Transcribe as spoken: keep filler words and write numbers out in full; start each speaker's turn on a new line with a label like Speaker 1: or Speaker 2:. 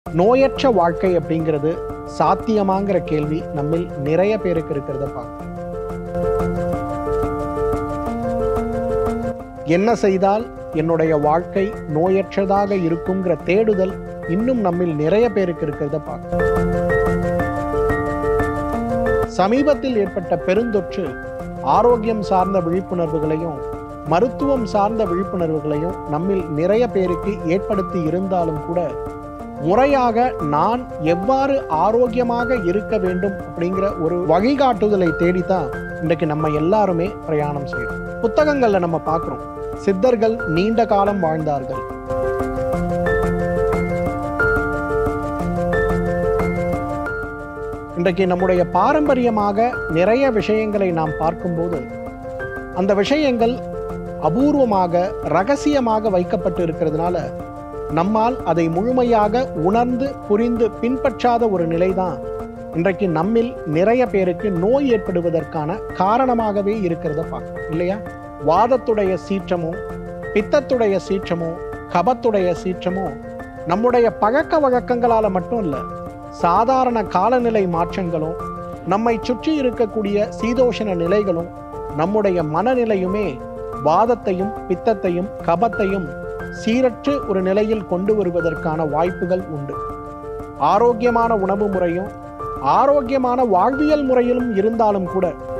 Speaker 1: நோயற்ற வாழ்க்கை அப்படிங்கிறது சாத்தியமாங்கிற கேள்வி நம்மில் நிறைய பேருக்கு இருக்கிறத பார்க்கணும். என்ன செய்தால் என்னுடைய வாழ்க்கை நோயற்றதாக இருக்குங்கிற தேடுதல் இன்னும் நம்மில் நிறைய பேருக்கு இருக்கிறத பார்க்கணும். சமீபத்தில் ஏற்பட்ட பெருந்தொற்று ஆரோக்கியம் சார்ந்த விழிப்புணர்வுகளையும் மருத்துவம் சார்ந்த விழிப்புணர்வுகளையும் நம்மில் நிறைய பேருக்கு ஏற்படுத்தி இருந்தாலும் கூட முறையாக நான் எவ்வாறு ஆரோக்கியமாக இருக்க வேண்டும் அப்படிங்கிற ஒரு வழிகாட்டுதலை தேடித்தான் இன்றைக்கு நம்ம எல்லாருமே பிரயாணம் செய்யறோம். புத்தகங்கள்ல நம்ம பார்க்கிறோம், சித்தர்கள் நீண்ட காலம் வாழ்ந்தார்கள். இன்றைக்கு நம்முடைய பாரம்பரியமாக நிறைய விஷயங்களை நாம் பார்க்கும்போது அந்த விஷயங்கள் அபூர்வமாக ரகசியமாக வைக்கப்பட்டு இருக்கிறதுனால நம்மால் அதை முழுமையாக உணர்ந்து புரிந்து பின்பற்றாத ஒரு நிலைதான் இன்றைக்கு நம்மில் நிறைய பேருக்கு நோய் ஏற்படுவதற்கான காரணமாகவே இருக்கிறத பார்க்கணும் இல்லையா? வாதத்துடைய சீற்றமோ பித்தத்துடைய சீற்றமோ கபத்துடைய சீற்றமோ நம்முடைய பழக்க வழக்கங்களால மட்டும் இல்லை, சாதாரண காலநிலை மாற்றங்களும் நம்மை சுற்றி இருக்கக்கூடிய சீதோஷண நிலைகளும் நம்முடைய மனநிலையுமே வாதத்தையும் பித்தத்தையும் கபத்தையும் சீரற்று ஒரு நிலையில் கொண்டு வருவதற்கான வாய்ப்புகள் உண்டு. ஆரோக்கியமான உணவு முறையும் ஆரோக்கியமான வாழ்வியல் முறையிலும் இருந்தாலும் கூட